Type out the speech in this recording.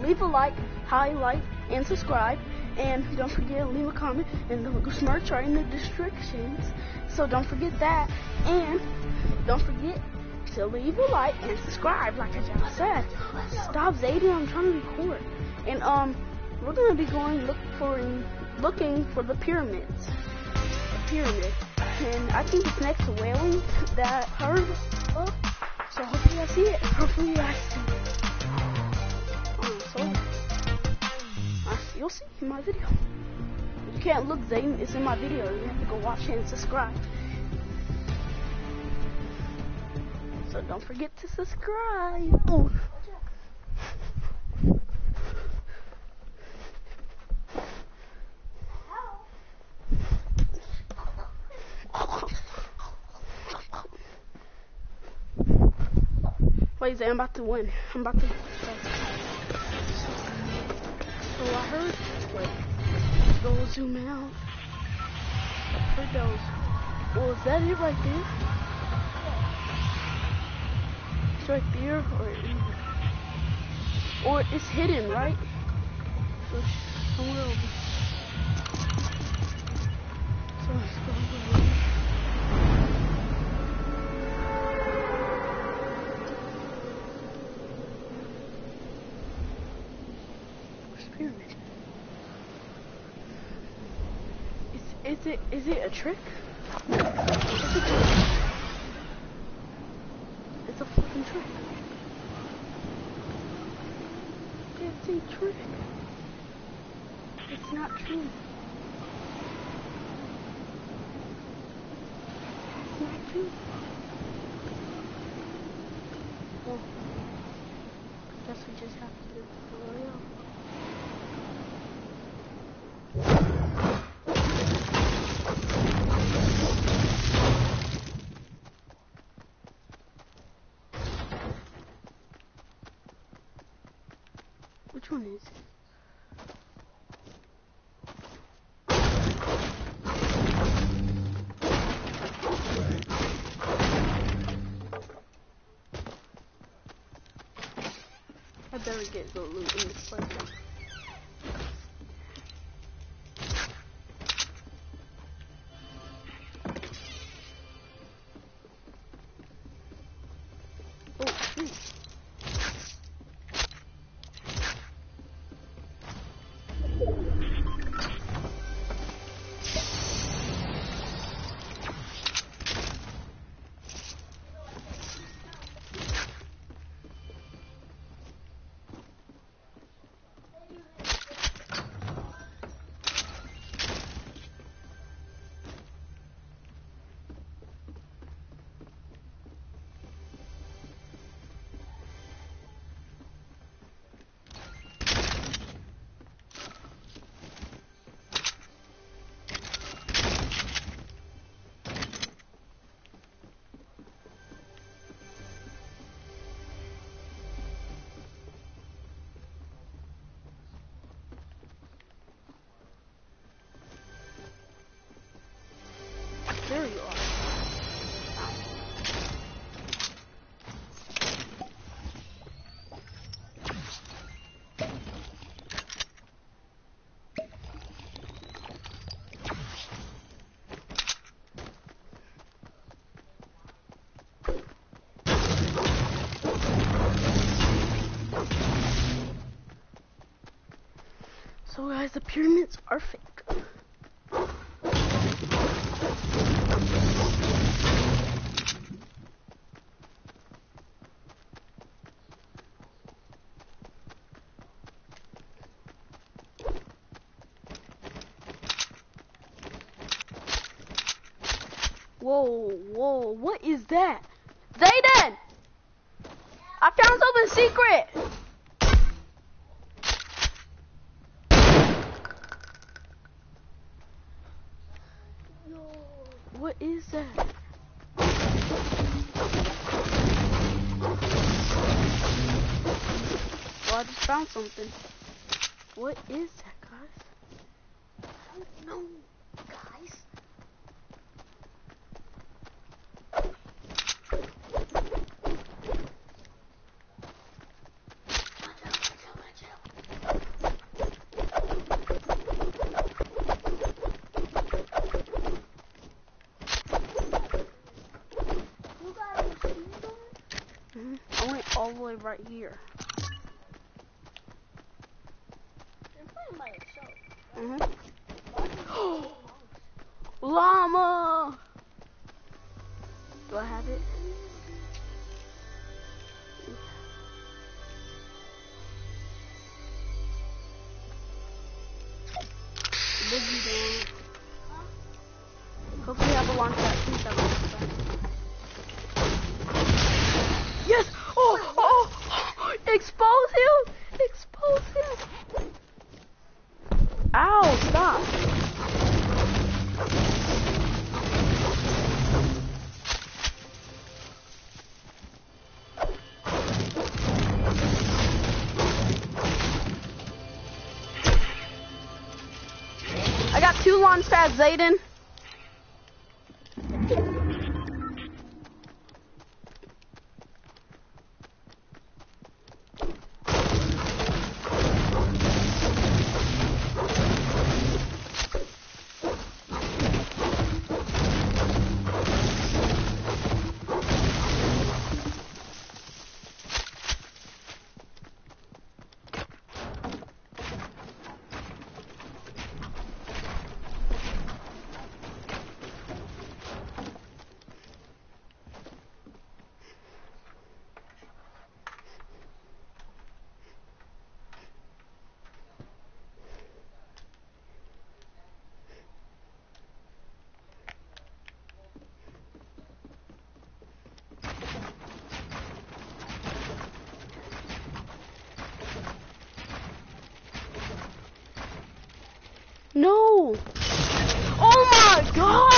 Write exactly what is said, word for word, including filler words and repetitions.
leave a like, highlight, and subscribe. And don't forget to leave a comment, and the merch are in the descriptions. So don't forget that. And don't forget to leave a like and subscribe, like I just said. Stop Zadie, I'm trying to record. And um, we're gonna be going look for looking for the pyramids. The pyramid. And I think it's next to Whaling that I heard of. So hopefully I see it. Hopefully I see it. Um, so uh, you'll see in my video. You can't look, Zayden. It's in my video. You have to go watch it and subscribe. So don't forget to subscribe. Oh. Wait, Zay, I'm about to win. I'm about to. So I heard. Wait. Go zoom out. I heard those. Well, is that it right there? It's right there, or or it's hidden, right? So somewhere over. So let's go over here. Pyramid. Is, is it is it a trick? It's a trick. It's a fucking trick. It's a trick. It's not true. It's not true. Well, I guess we just have to do it. Which one is it? I better get the loot in this place. Oh, shoot. There you are. So guys, the pyramids are fake. Whoa, whoa, what is that? Zayden! I found something secret! Yo, what is that? Well, I just found something. What is that, guys? I don't know, guys. Watch out, watch out, watch out. right here. They're playing by itself. Mm-hmm. Llama! Do I have it? Boogie down. Hopefully I have a launch pad. Please have a launch pad. Yes! Oh! Oh! Oh! Expose him! Expose him! Ow! Stop! I got two launch pads, Zayden. No! Oh my god!